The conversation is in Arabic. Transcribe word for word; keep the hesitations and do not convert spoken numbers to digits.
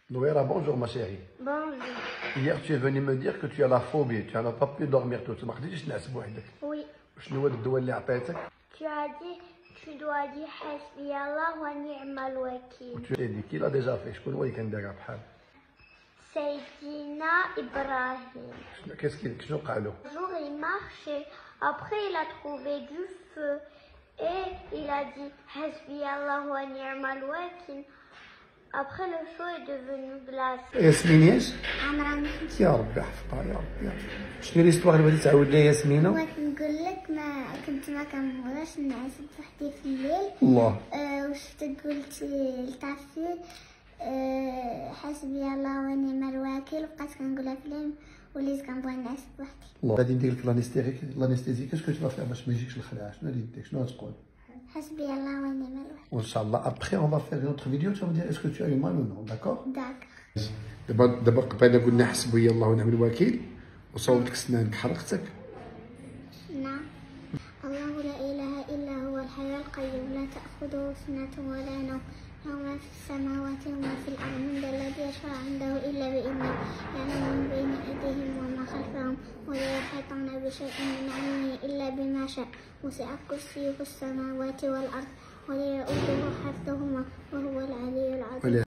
Noéra, bonjour ma chérie. Bonjour. Hier tu es venu me dire que tu as la phobie, tu n'as pas pu dormir toute la nuit. Oui. Tu as dit, tu dois dire Hasbi Allah wa ni'mal wakil. Tu as dit qui l'a déjà fait? Je connais quelqu'un derrière. Sayyidina Ibrahim. Qu'est-ce qu'il a dit? Un jour il marchait, après il a trouvé du feu et il a dit Hasbi Allah wa ni'mal wakil. Après le feu est devenu glacé. ياسمين ياش؟ عمران. يا ربي يحفظها يا ربي يا ربي. شنو ليستواغ اللي بغيتي تعاود لي ياسمينة؟ بغيت نقول لك ما كنت ما كنبغيش نعس بوحدي في الليل. الله. أه وشفتك قلتي لطافي أه حسبي الله ونعم الوكيل وبقيت كنقولها في الليل وليت كنبغي نعس بوحدي. الله. غادي ندير لك لانستيزيك لانستيزيك اش كنت غافيها باش ما يجيكش الخلع؟ شنو اللي يديك؟ شنو غتقول؟ حسبي الله ونعم الوكيل. Inch'Allah, après on va faire une autre vidéo, tu vas me dire est-ce que tu as eu mal ou non, d'accord? D'accord. دابا دابا قبيله قلنا حسبي الله ونعم الوكيل وصوبتك سنانك حرقتك. نعم. الله لا اله الا هو الحي القيوم لا تاخذه سنه ولا نوم له ما في السماوات وما في الارض من ذا الذي يشفع عنده الا باذنه يعلم من بين ايديهم وما خلفهم ولا يحيطون بشيء من علمه الا بما شاء وسع كرسيه السماوات والارض ولا يؤوده حفظهما وهو العلي العظيم.